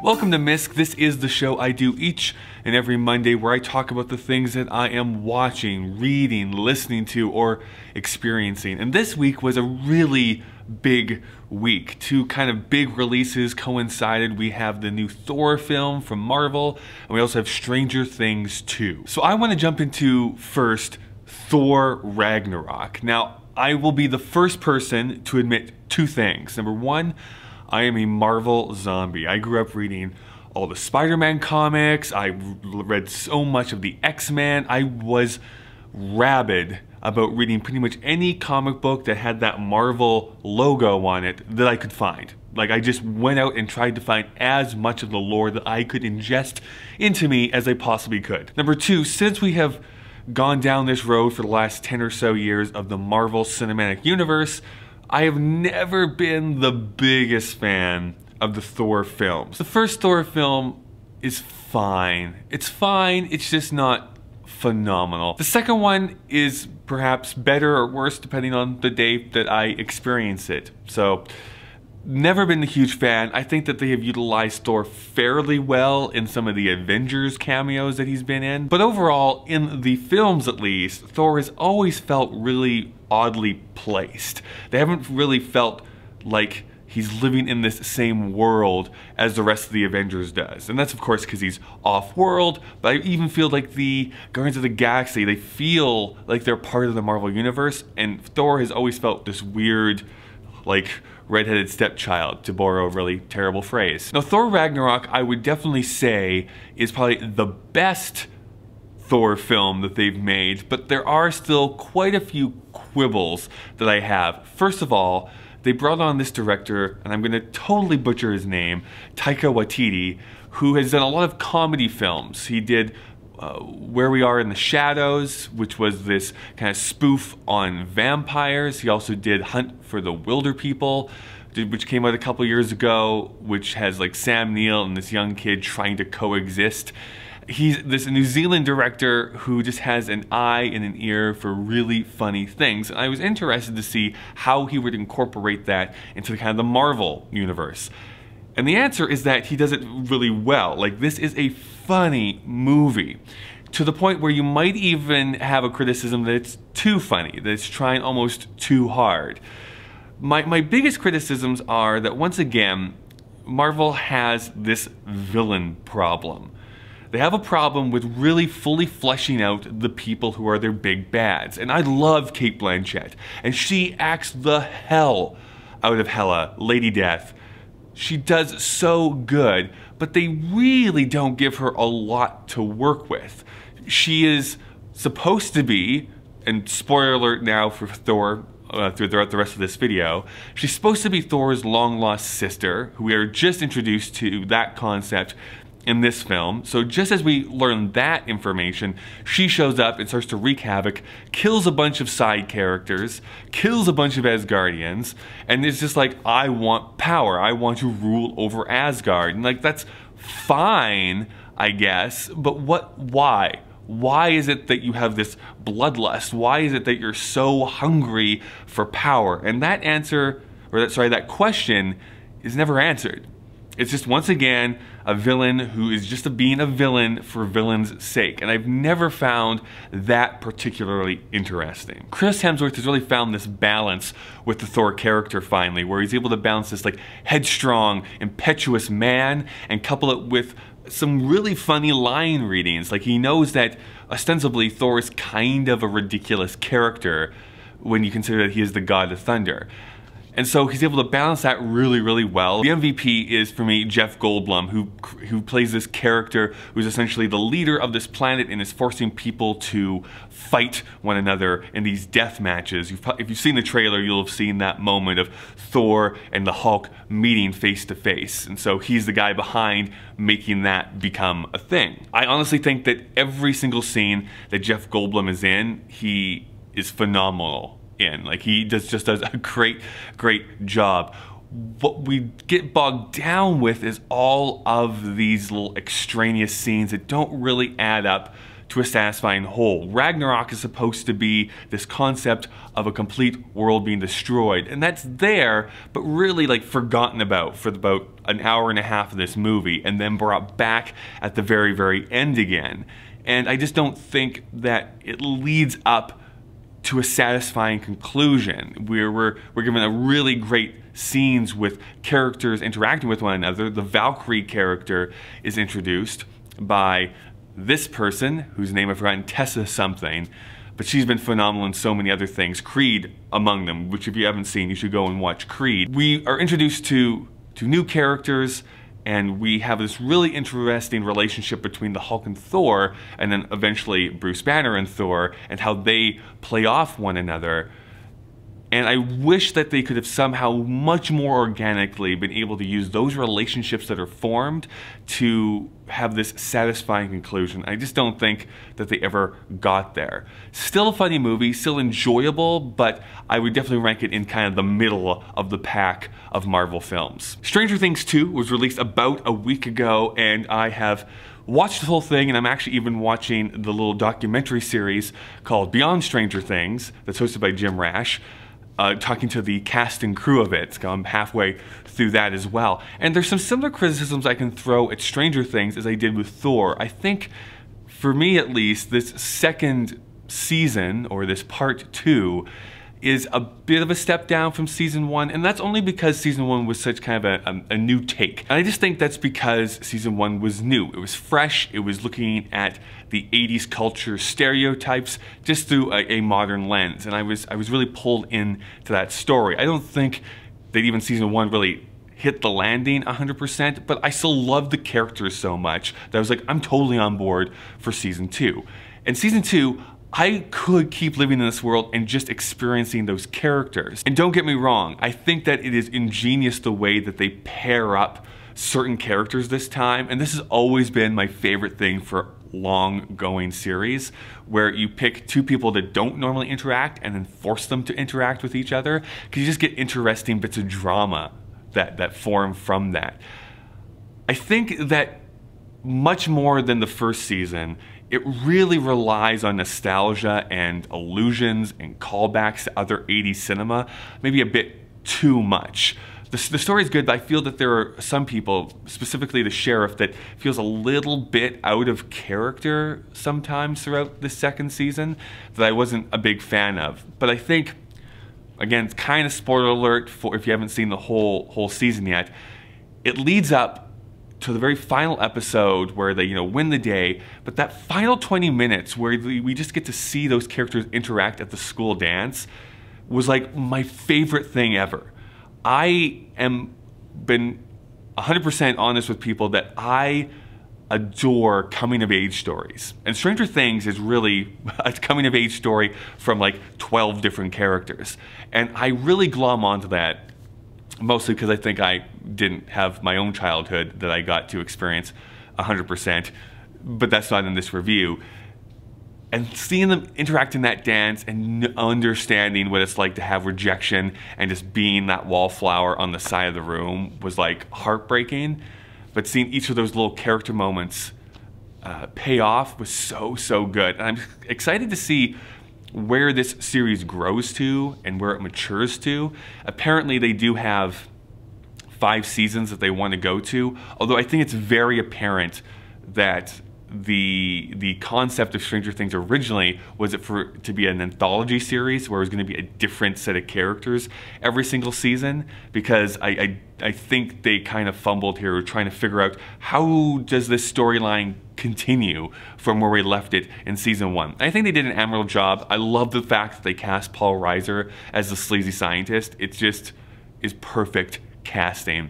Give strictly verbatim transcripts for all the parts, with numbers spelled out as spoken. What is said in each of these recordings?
Welcome to Misk. This is the show I do each and every Monday where I talk about the things that I am watching, reading, listening to, or experiencing. And this week was a really big week. Two kind of big releases coincided. We have the new Thor film from Marvel, and we also have Stranger Things two. So I want to jump into first Thor Ragnarok. Now, I will be the first person to admit two things. Number one, I am a Marvel zombie. I grew up reading all the Spider-Man comics. I read so much of the X-Men. I was rabid about reading pretty much any comic book that had that Marvel logo on it that I could find. Like, I just went out and tried to find as much of the lore that I could ingest into me as I possibly could. Number two, since we have gone down this road for the last ten or so years of the Marvel Cinematic Universe, I have never been the biggest fan of the Thor films. The first Thor film is fine. It's fine, it's just not phenomenal. The second one is perhaps better or worse depending on the day that I experience it. So, never been a huge fan. I think that they have utilized Thor fairly well in some of the Avengers cameos that he's been in. But overall, in the films at least, Thor has always felt really oddly placed. They haven't really felt like he's living in this same world as the rest of the Avengers does. And that's of course because he's off-world, but I even feel like the Guardians of the Galaxy, they feel like they're part of the Marvel Universe, and Thor has always felt this weird, like, redheaded stepchild, to borrow a really terrible phrase. Now, Thor Ragnarok, I would definitely say, is probably the best Thor film that they've made, but there are still quite a few quibbles that I have. First of all, they brought on this director, and I'm gonna totally butcher his name, Taika Waititi, who has done a lot of comedy films. He did Uh, Where We Are in the Shadows, which was this kind of spoof on vampires. He also did Hunt for the Wilderpeople, which came out a couple years ago, which has like Sam Neill and this young kid trying to coexist. He's this New Zealand director who just has an eye and an ear for really funny things. And I was interested to see how he would incorporate that into the kind of the Marvel universe. And the answer is that he does it really well. Like, this is a funny movie, to the point where you might even have a criticism that it's too funny, that it's trying almost too hard. My, my biggest criticisms are that, once again, Marvel has this villain problem. They have a problem with really fully fleshing out the people who are their big bads. And I love Cate Blanchett, and she acts the hell out of Hela, Lady Death. She does so good, but they really don't give her a lot to work with. She is supposed to be, and spoiler alert now for Thor uh, throughout the rest of this video, she's supposed to be Thor's long-lost sister, who we are just introduced to that concept in this film. So just as we learn that information, she shows up and starts to wreak havoc, kills a bunch of side characters, kills a bunch of Asgardians, and it's just like, I want power. I want to rule over Asgard. And like, that's fine, I guess, but what, why? Why is it that you have this bloodlust? Why is it that you're so hungry for power? And that answer, or that, sorry, that question is never answered. It's just, once again, a villain who is just a, being a villain for villain's sake. And I've never found that particularly interesting. Chris Hemsworth has really found this balance with the Thor character finally, where he's able to balance this like headstrong, impetuous man and couple it with some really funny line readings. Like, he knows that ostensibly Thor is kind of a ridiculous character when you consider that he is the god of thunder. And so he's able to balance that really, really well. The M V P is, for me, Jeff Goldblum, who who plays this character who's essentially the leader of this planet and is forcing people to fight one another in these death matches. You've, if you've seen the trailer, you'll have seen that moment of Thor and the Hulk meeting face to face. And so he's the guy behind making that become a thing. I honestly think that every single scene that Jeff Goldblum is in, he is phenomenal in. Like, he does just does a great, great job. What we get bogged down with is all of these little extraneous scenes that don't really add up to a satisfying whole. Ragnarok is supposed to be this concept of a complete world being destroyed, and that's there, but really like forgotten about for about an hour and a half of this movie, and then brought back at the very, very end again. And I just don't think that it leads up to a satisfying conclusion. We're, we're, we're given a really great scenes with characters interacting with one another. The Valkyrie character is introduced by this person, whose name I've forgotten, Tessa something, but she's been phenomenal in so many other things. Creed among them, which if you haven't seen, you should go and watch Creed. We are introduced to, to new characters, and we have this really interesting relationship between the Hulk and Thor, and then eventually Bruce Banner and Thor, and how they play off one another. And I wish that they could have somehow much more organically been able to use those relationships that are formed to have this satisfying conclusion. I just don't think that they ever got there. Still a funny movie, still enjoyable, but I would definitely rank it in kind of the middle of the pack of Marvel films. Stranger Things two was released about a week ago, and I have watched the whole thing, and I'm actually even watching the little documentary series called Beyond Stranger Things that's hosted by Jim Rash. Uh, talking to the cast and crew of it. I'm halfway through that as well. And there's some similar criticisms I can throw at Stranger Things as I did with Thor. I think, for me at least, this second season, or this part two, is a bit of a step down from season one, and that's only because season one was such kind of a, a, a new take. And I just think that's because season one was new. It was fresh, it was looking at the eighties culture stereotypes just through a, a modern lens, and I was, I was really pulled into that story. I don't think that even season one really hit the landing one hundred percent, but I still loved the characters so much that I was like, I'm totally on board for season two. And season two, I could keep living in this world and just experiencing those characters. And don't get me wrong, I think that it is ingenious the way that they pair up certain characters this time, and this has always been my favorite thing for long-going series, where you pick two people that don't normally interact and then force them to interact with each other, because you just get interesting bits of drama that, that form from that. I think that much more than the first season, it really relies on nostalgia and allusions and callbacks to other eighties cinema, maybe a bit too much. The, the story is good, but I feel that there are some people, specifically the sheriff, that feels a little bit out of character sometimes throughout the second season that I wasn't a big fan of. But I think, again, it's kind of spoiler alert for if you haven't seen the whole whole season yet, it leads up to the very final episode where they, you know, win the day, but that final twenty minutes where we just get to see those characters interact at the school dance was like my favorite thing ever. I am been one hundred percent honest with people that I adore coming of age stories. And Stranger Things is really a coming of age story from like twelve different characters. And I really glom onto that, mostly because I think I didn't have my own childhood that I got to experience one hundred percent, but that's not in this review. And seeing them interact in that dance and understanding what it's like to have rejection and just being that wallflower on the side of the room was like heartbreaking. But seeing each of those little character moments uh, pay off was so, so good. And I'm excited to see where this series grows to and where it matures to. Apparently they do have five seasons that they want to go to, although I think it's very apparent that the the concept of Stranger Things originally was it for it to be an anthology series where it was going to be a different set of characters every single season, because I, I, I think they kind of fumbled here trying to figure out how does this storyline continue from where we left it in season one. I think they did an admirable job. I love the fact that they cast Paul Reiser as the sleazy scientist. It just is perfect casting.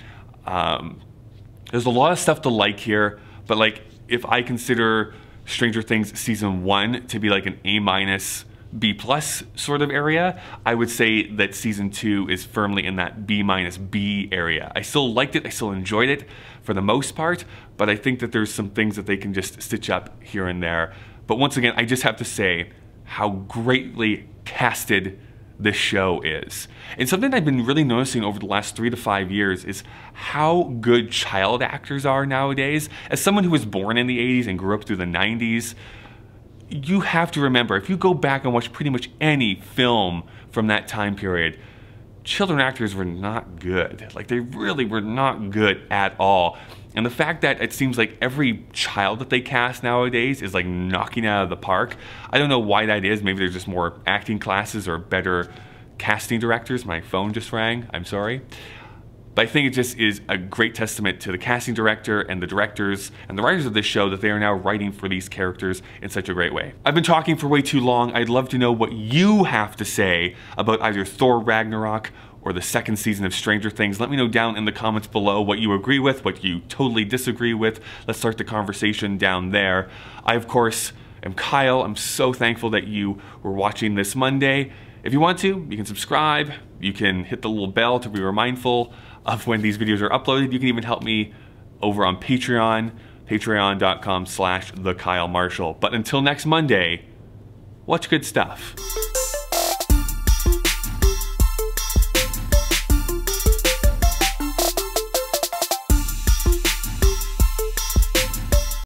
Um, there's a lot of stuff to like here, but like if I consider Stranger Things season one to be like an A minus, B plus sort of area, I would say that season two is firmly in that B minus B area. I still liked it, I still enjoyed it for the most part, but I think that there's some things that they can just stitch up here and there. But once again, I just have to say how greatly casted this show is. And something I've been really noticing over the last three to five years is how good child actors are nowadays. As someone who was born in the eighties and grew up through the nineties, you have to remember, if you go back and watch pretty much any film from that time period, children actors were not good. Like, they really were not good at all. And the fact that it seems like every child that they cast nowadays is like knocking out of the park, I don't know why that is. Maybe there's just more acting classes or better casting directors. My phone just rang, I'm sorry. But I think it just is a great testament to the casting director and the directors and the writers of this show that they are now writing for these characters in such a great way. I've been talking for way too long. I'd love to know what you have to say about either Thor Ragnarok or the second season of Stranger Things. Let me know down in the comments below what you agree with, what you totally disagree with. Let's start the conversation down there. I, of course, am Kyle. I'm so thankful that you were watching this Monday. If you want to, you can subscribe. You can hit the little bell to be mindful of when these videos are uploaded. You can even help me over on Patreon, patreon dot com slash the Kyle Marshall. But until next Monday, watch good stuff.